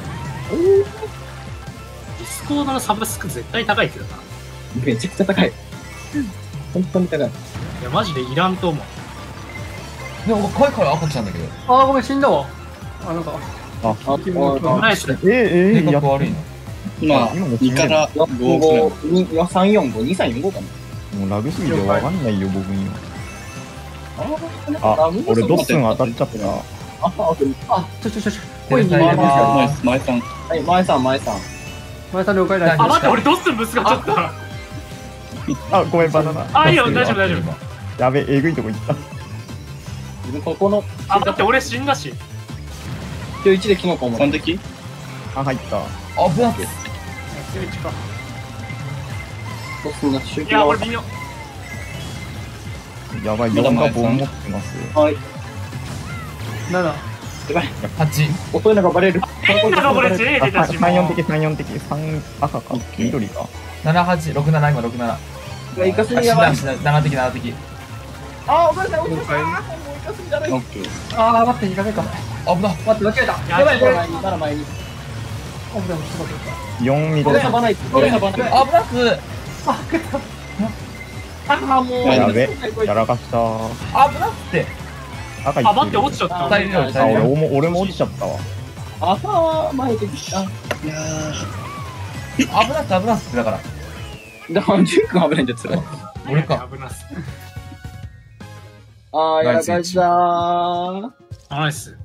ディスコードのサブスク絶対高いけどな。 めちゃくちゃ高い。 本当に高い。 いや、マジでいらんと思う。 でも、怖いから赤来たんだけど。 あー、ごめん、死んだわ。あ、なんか。 あ、 あ、 ナイス。 えええ性やっ格悪いの。 今、にからごくらい。 さんよんご、にさんよんごかな。 もうラグすぎてわかんないよ、僕には。 ああ、俺ドッスン当たっちゃった。 あ、 あ、ちょちょちょちょ。コインにテレサ入れ回ま前前さん。 はい、前さん、前さん。 前さん了解だ。 あ、待って、俺ドッスンぶつかっちゃった。 あ、ごめん、バナナ。 あ、いいよ、大丈夫、大丈夫。 やべ、えぐいとこ行った。 自分ここの、 あ、待って、俺死んだし。 今日いちでキノコも。 三滴あ、入った。 あ、危なっ。 ドッスンの集いや、俺微妙。 やばい、よんが棒持ってます。 はい。 なな。 はち。 遅いのがバレる。 変なのこれ J 出たし。 さんよん滴、さんよん滴、さん赤か、緑か。 ななはち、ろくなな、今ろくなな。 イカスあ、死んだ、 ミやばい。 死んだ。なな滴、なな滴。 あ、お前さん、お前さん。もうイカスミじゃない。 オッケー。 あー、待って、にかめか。 危な。 待って、間違えた。 ややばい、これ。 前に、まだ前に。 あ、これ、ちょっと待って。 よん緑。 これサバない。これサバない。 危なく。 あ、もう。 やべ、やらかした。 危なくて。 赤いあ、待って、落ちちゃった。 二人いるよ、二人あ、 いるよ。 俺も、俺も落ちちゃったわ。 朝は前できた。 いや危なくて、危なくて、だから。 だから、ジュン君危ないんだよ、それは。 俺か。 危なす。 あー、やらかしたー。 ナイス。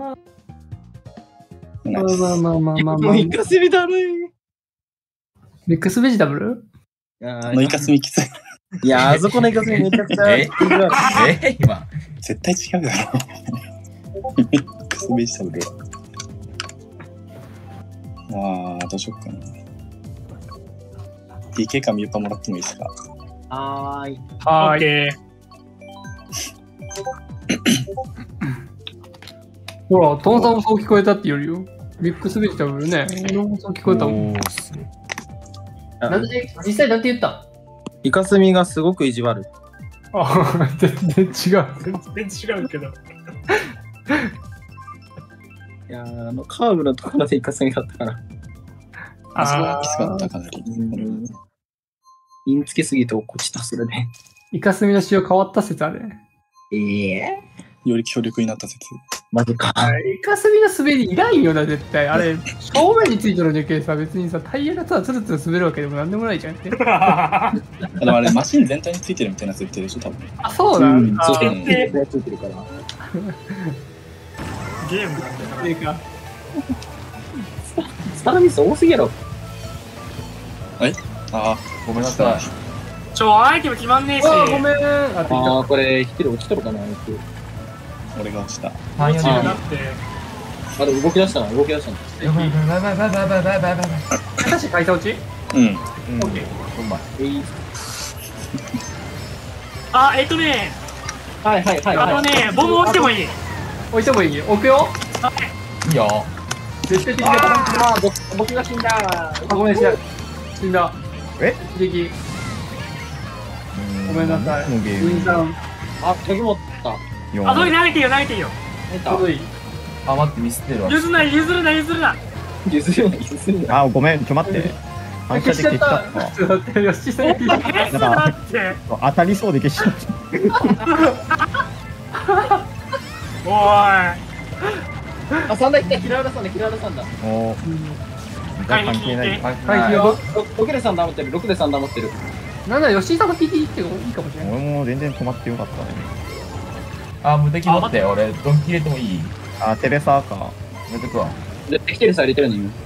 ー。 まあまあまあまあまあまもあ。 うイカスミだるミックスベジタブルい。いやのイカスミきつい。 いや、あそこのイカスミめちゃくちゃ。 ええ今。 絶対違うだろ。ミックスベジタブル。ああ、どうしよっかな。ディーケー かミューパもらってもいいですか？ はーい。 オはーい。 ッケー。 ほら、トンさんもそう聞こえたって言うよ。ミックスベジタブルね。俺もそう聞こえたもん。 おーすごい。 なんで、実際なんて言ったイカスミがすごく意地悪。 あ、全然違う。 全然違うけど。 いやー、あの、カーブのところでイカスミだったから。 あそこはあきつかった、かなり。 うん。インつけすぎて落っこちた、それで。 イカスミの塩変わった説あれ。 ええより強力になった説。 マジか。 イカスミの滑りいらんよな、絶対。あれ、正面についてるだけでさ、別にさ、タイヤがさ、つるつる滑るわけでもなんでもないじゃんって。 でもあれ、マシン全体についてるみたいな設定でしょ、多分。 あ、そうなんうん、 あそうーね。ついてるから。 ゲームなんだよいいか。 スターミス多すぎやろ。 ああ、 ごめんなさい。 な。ちょ、アイテム決まんねえし。 あー、ごめん。あ、てきああ、これ、一人落ちとるかな、あいつ。 俺が落ちた。 三四二。 落ちるなって。 あ、でも動き出したな、動き出したな。 やばいやばいやばいやばいやばいやばいやばいやばい。 た。確か会社落ちうん。 うん。 うまい。 えいあ、えっとね、 はいはいはいはい。 あのね、ボム置いてもいい。 置いてもいい置くよ。 いいよ。 絶対的に。 ああ、僕僕が死んだ。 あ、ごめんなさい。死んだ。 え一撃。ごめんなさい。 このゲウィンーさん、 あ、鍵持った。 ム。 あ、それ投げていいよ、投げていいよ。 入った。 ちょうどいい。 あ、待って、ミスってるわ。 譲るな、譲るな、譲るな。 譲るな、譲るな。 あ、ごめん、ちょ待って。反射で消しちゃった。 ちょっと待って、よしさん。 え、そうだって。 当たりそうで消しちゃった。 おい。 あ、三台来た、平原さんだ、平原さんだ。 おー。関係ない。 はいはい、 はよ。 ろくでさん黙ってる、ろくでさん黙ってる。 なんだ、吉井さんが聞いていいっていいかもしれない。 俺も全然止まってよかったね。 あ、無敵持って、俺、ドンキ入れてもいい？ あ、テレサーか。 やめとくわ。 で、できてるさ入れてるのよ。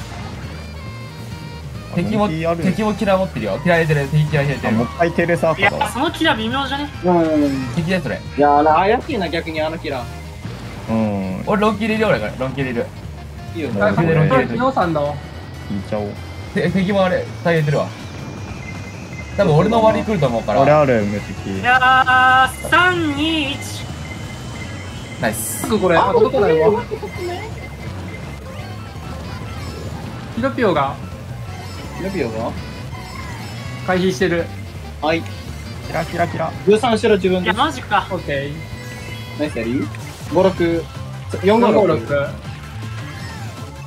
あ敵も、 ドンキある敵もキラー持ってるよ。キラー入れてる、敵キラー入れてあ、 るもう。一回テレサーいやかだわ。 そのキラ微妙じゃね。 うん。 敵だよ、それ。 いやーな、怪しいな、逆にあのキラー。 うん。 俺、ロンキ入れるよ、俺が。ロンキ入れる。 いいよあね。 これ、 これこれ、昨日さんだわ。 引いちゃおう。 て敵もあれ、大変てるわ。多分俺の割り来ると思うから。 俺ある、無敵い。やー、さん、に、いち。 ナイス。 すぐこれ、あ、届かないわ。ヒロピオがやびよが回避してる。 はい。 キラキラキラ。 じゅうさんしろ自分いや、 です。 マジか。 オッケー。 ナイスやりご、ろく、よん、ご、ろく。 よんごろく。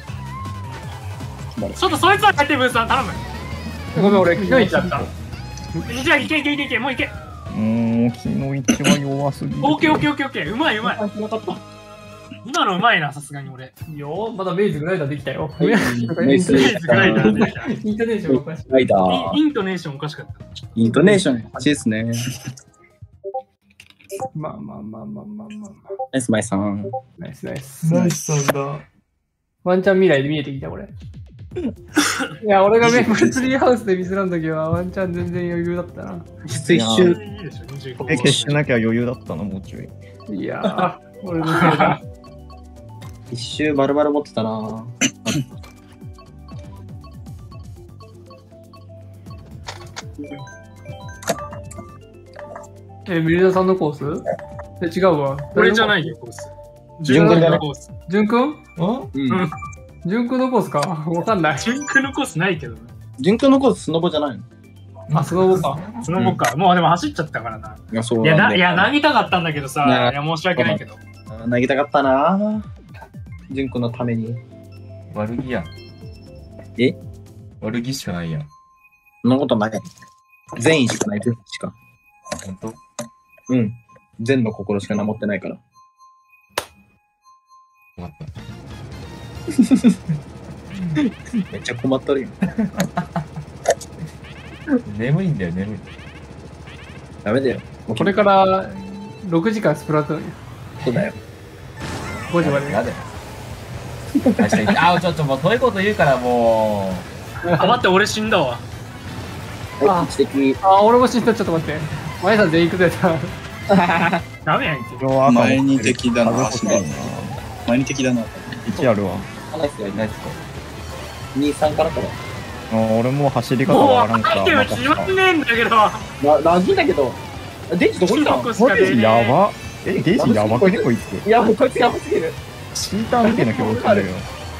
ちょっとそいつは帰って、ブーさん、頼む。 ごめん、俺、昨日行っちゃった。 じゃあいけいけいけいけ、もういけ。 もう、昨日一は弱すぎる。 オッケーオッケーオッケーオッケー、うまいうまい。今のうまいな、さすがに俺。 いいよ、まだメイズグライダーできたよ。 メイズメイズグライダーできた。 イントネーションがおかしい。 ライダー。 イントネーションおかしかった。 イントネーション欲しいですね。 まあまあまあまあまあまあまあ。 ナイスマイさん。 ナイスナイス。 ナイスさんだ。 ワンチャン未来で見えてきた、これ。いや、俺がメンバーツリーハウスでミスらんときはワンチャン全然余裕だったな。 実一周。 いいでしょ、にじゅうごえ、消してなきゃ余裕だったな、もうちょい。 いやー、俺のせいだ。 一周丸々持ってたな。 え、ミリダさんのコースえ、違うわ。 俺じゃないよ、コース。 順君じゃないコース。 純くんんうん。 純くんのコースかわかんない。 純君のコースないけどね。 順君のコーススノボじゃないの？ あ、その後か。 その後か。もうでも走っちゃったからな。 いや、そういや、 なんだよないや投げたかったんだけどさ、 ねいや、申し訳ないけど。 投げたかったな。順君のために。 悪気やん。 え悪気しかないやん。 そんなことない。善意しかない、善意しか。 あ、ほんと？ うん。善の心しか守ってないから。 わかった。 めっちゃ困っとるよ。 眠いんだよ、眠い。 ダメだよ。 これからろくじかんスプラトゥーンよ。 そうだよ。 ごじまで。 やだよ。明日行ってあ、ちょっともうそういうこと言うからもあ、待って、俺死んだわ。 はい、一的。 あ、俺も死んだ。ちょっと待って。前さん全員崩れた。 ダメやんけ。 今日は赤持ってる前に敵だな、 赤足だ欲しいな。 前に敵だな。 いちあるわ。 ナイスやう、ナイスか。 に、さんからから。 あ俺もう走り方もうわからんからアイテム決まんねえんだけど。 な、ラジだけど。デンジどこにいたの？ キノコしか出ゲージねえ。 やば。え、ゲージやばくねこいつ。 いや、こいつやばすぎる。 チーターみたいな気持ちだよ。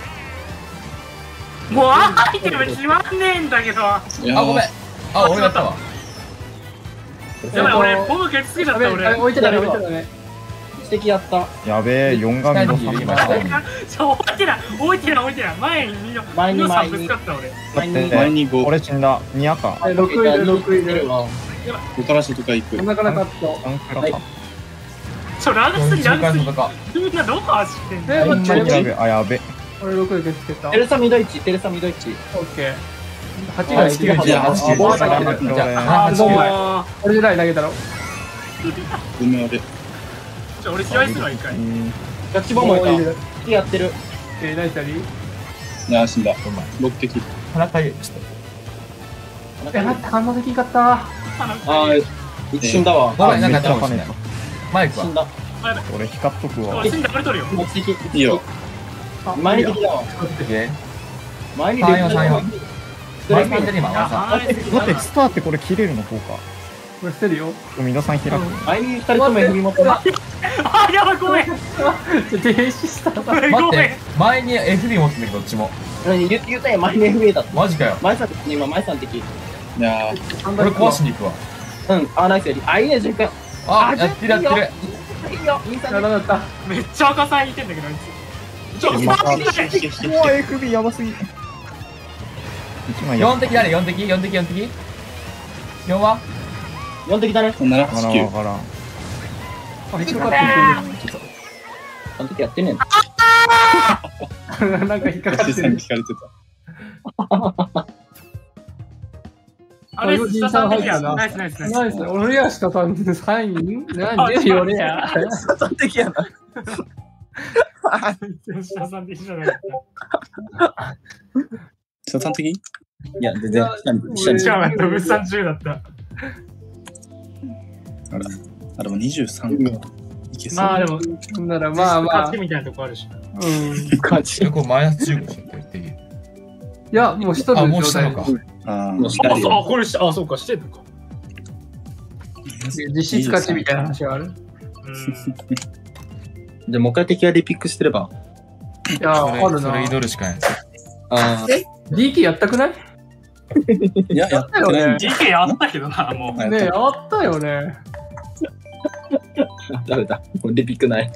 もうアイテム決まんねえんだけど。やいやあ、ごめん。あ、俺だったわ。 ばい、俺、ボム蹴りつけちゃった、 ダメ、 俺。 置いてたね、置いてたね。 一的やった。 やべえ、よんがみの下にいるさんだ。 今ちょ、置いてない、置いてない、置いてない。前にミノ、 前にミノさん前にぶつかった、俺。 前に前にご、 俺死んだ。に赤。 はい、ろくいる、ろくいる。 わ。 ごから外か行く。 お腹なかった。 あんくらか。 ちょ、ラグすぎ、ラグすぎと。か。 みんなどこ走ってんだえ、 よ。 待って、 やべえ、あ、やべえ。 俺ろくいけつけた。オテレサミドイチ、テレサミドイチ。 ッケー。はちがいける。 いやはちあボーナスあだけだ俺あー、 どうももう。 俺でライ投げたろ。 ごめん、あれ。 ちょ、俺、試合するわ、一回。 うんキャッチボールもいもういるた。やってる。 えー、ナイスやりいや、死んだ。 ごめん。 ろく敵。 鼻かゆい。ちょっえ、待って、反応できんかった。 あー、一瞬だわ。 と。ごめん、なんかめっちゃ跳ね多分しない。マイクは。 死んだ。 俺光っとくわ俺、。死んだ、俺取るよ。 一敵。 いいよ。 前に敵だわ。 で、 前にさんよんさんよんストレスマイクで今、ワンさん。 あー、 待って、スターってこれ切れるのこうか。 これ捨てるよ。 ミドさん開く。 前に二人とも振り持ってる。 あ、やばい、ごめん。 ちょ、停止した。 ごめん、 待ってごめん。、 前に エフビー 持ってんだけど、どっちも。 何言って言ったやん、前に エフエー だった。 マジかよ。 前さん敵、今前さん敵。 いやー、 俺壊しに行くわ。 うん、あ、ナイスやり。あ、いいね、順君。 あ、やってるやってる。 いいよ、いいさやらなかっめっちゃ赤さんいてんだけど、あいつ。ちょ、 またマジで引け引け引うわ、 け。 エフビー やばすぎ。一枚やよん敵誰 ?よん 敵 ?よん 敵 ?よん 敵 ?よん は呼んできたね。 なな、 わからはち、きゅう。 んわからん。 た。あ、引っかかあの時やってんねん。 ってる。なんか引っかかってる。 さんに聞かれてた。 あれ、下さん的やなナイスナイスナイス。 ナイス。俺やしたさんさんになんで俺や。 サ的やな。 下さん的じゃなかった。 下さん的？ いや、全然、下に、下に。 違うわ、ドブさんじゅうだった。 あれ、あ、でもにじゅうさんか。いけそう。 まあでも、 ならまあまあ勝ち。みたいなとこあるしな。 うん。 感じ。 これマイナスじゅうごしてる敵。 いや、もう一人あ、 のもうしたのか。 あもう下あ、そう、あ、これし、あ、そうか、してるのか。 実質勝ちみたいな話がある。 うん。 じゃあ、もう一回敵がリピックしてれば。 いや、 そあるな。 れそれ祈るしかない。 ああ。 ディーケー やったくないいや、やってないんだ。 ディーケー やったけどな、もう。 ねえ、あったよね。 ダメだ。もうリピックない。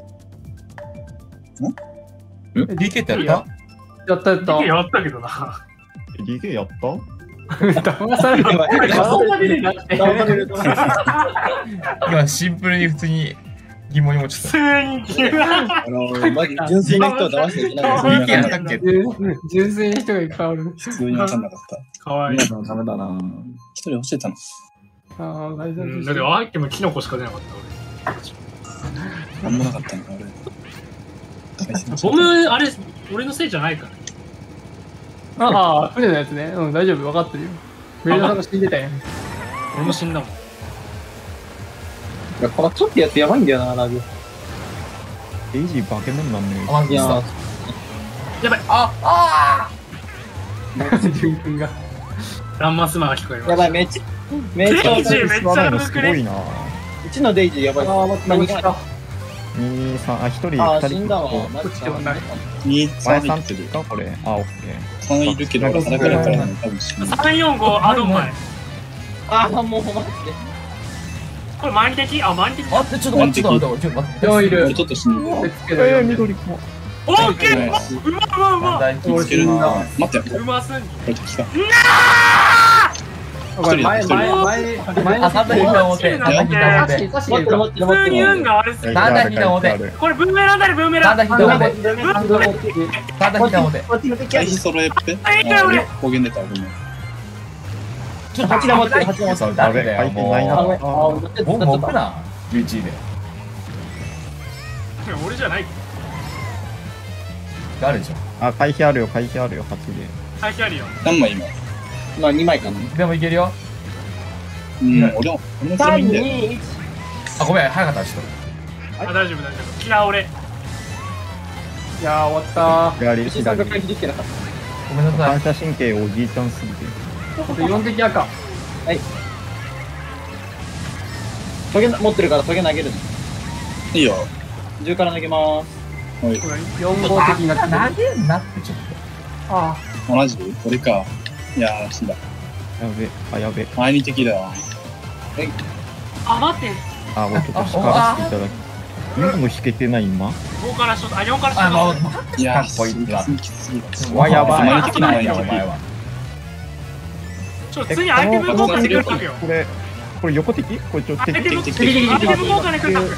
ディーケー ってやったやったやった。 ディーケー やったけどな。 ディーケー やった騙される。 やばい騙されるなって。 騙される騙される今シンプルに普通に疑問に持ち普通に急な。 あの、マジ純粋な人を騙していけないた。意見あったっけ純粋な人がいっぱいおる。 普通にわかんなかった。 かわいい。 今のダメだな。 一人教えたの。 ああ、大丈うん夫だってアイテムキノコしか出なかった俺。 なんもなかったのか、俺。 ボム、あれ、俺のせいじゃないから。 ああ、船のやつね。うん、大丈夫、分かってるよ。メリダさんが死んでたやん。 俺も死んだもん。 いや、このちょってやつやばいんだよな、ラグ。 デイジー化け物なんだよ。 あ、 いやややばい。 あ、あジュン君が。 ランマスマが聞こえました。 やばい、めっちゃ、めっちゃデイジーめっちゃラグすくね。 ごいな。 うちのデイジーやばい。 ああ、待って、落ちた。 に、さん、あ、ひとり、 あー、 ふたり。 死んだわ。 落ちてはない。 に、 前さんさんいってる。 かこれ。あ、オッケー。 さんいるけど、裸だからね、多分死ぬ。 さんよんご、あ、どんまい。 あー、もうマジで。 これ満的あ、満的待って、ちょっと待って、ちょっと待って、ちょっと待って。 よいる。 ちょっと死ぬ。 手つけるえー、 よ。 緑子。 オーケーうまうまうまうま大気つけるな。待って、 うますん。 これ来た。 前、前、前、前あ、サンタヒナ表、サンタヒナサッシ表。 ー、サッシーいるか。 待って普通に運が悪すぎる。 サンタヒナ表。 これブーメランだね、ブーメラン。 サンタヒナ表。サンタヒナ表。 こっちの敵や回避揃えって。 はいはい俺方言出た、ごめん。 ちょっと八田持ってる八田持ってそう、ダメだよ、 回転ないなもう。 あー、俺ちょっ僕ともくな、ユーチーで。 俺じゃない。 誰じゃん。 あ、回避あるよ、回避あるよ、はちで。 最初あるよ。 何枚今。 まあにまいかな。 でもいけるよ。 うん、俺も、俺も全部いいんだよ。 に、いち。 あ、ごめん、早かった、ちょっあ、大丈夫大丈夫。嫌俺。 いやー、終わっ左、 牛さんが左。 回避できてなかっと。ごめんなさい。 反射神経おじいちゃんすぎて。 た。あとよん滴赤。 た。トゲ持ってるからトゲ投げるの。 いいよ。 銃から投げまーす。 はい。 よん号的になってる。 投げんなって、ちょっあマジ俺か。いやー、死んだ。 やべ、あ、やべ。 前に敵だわ。 あ、待って。 あ、俺ちょっと叱らせていただき。今も引けてない今ごからしょ、あ、よんからしと。あ、もう、 いやかっこいいー、 わ。 きついきつい。 わやばい前に来ないよ、お前は。 ちょ、普通にアイテム交換できるわけよ。 これ、これ横敵これちょっとアイテム、アイ敵テム交換でくるか。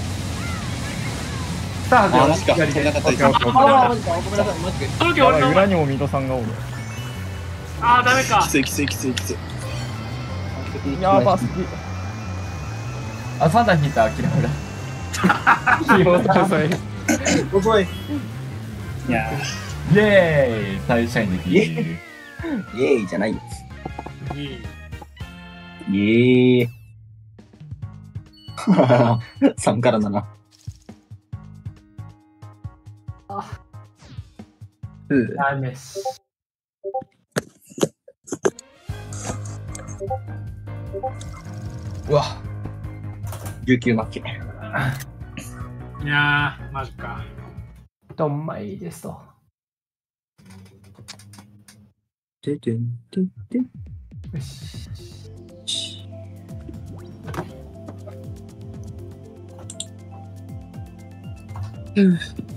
さあ、じゃあ、 あ、 マジか。 左で。 これなかったオッケーオッケーオッケーあー、マジか。ごめんなさい、マジで。 その時やばい、 俺の裏にもミドさんがおる。 あー、ダメかき。ついきついきついきつい。 やばすぎ。 あ、サンタ引いた、キラキラ。 いいよ、それ。 遅い。 いやイェーイ最初にできる。 イエーイじゃないよ。 いいイエーイ。さんからなな。うん。 ダメし。 うわ、 じゅうきゅう負け。 いやー、マジか。 どんまいですと。 ててんてんてん。 よし。 うん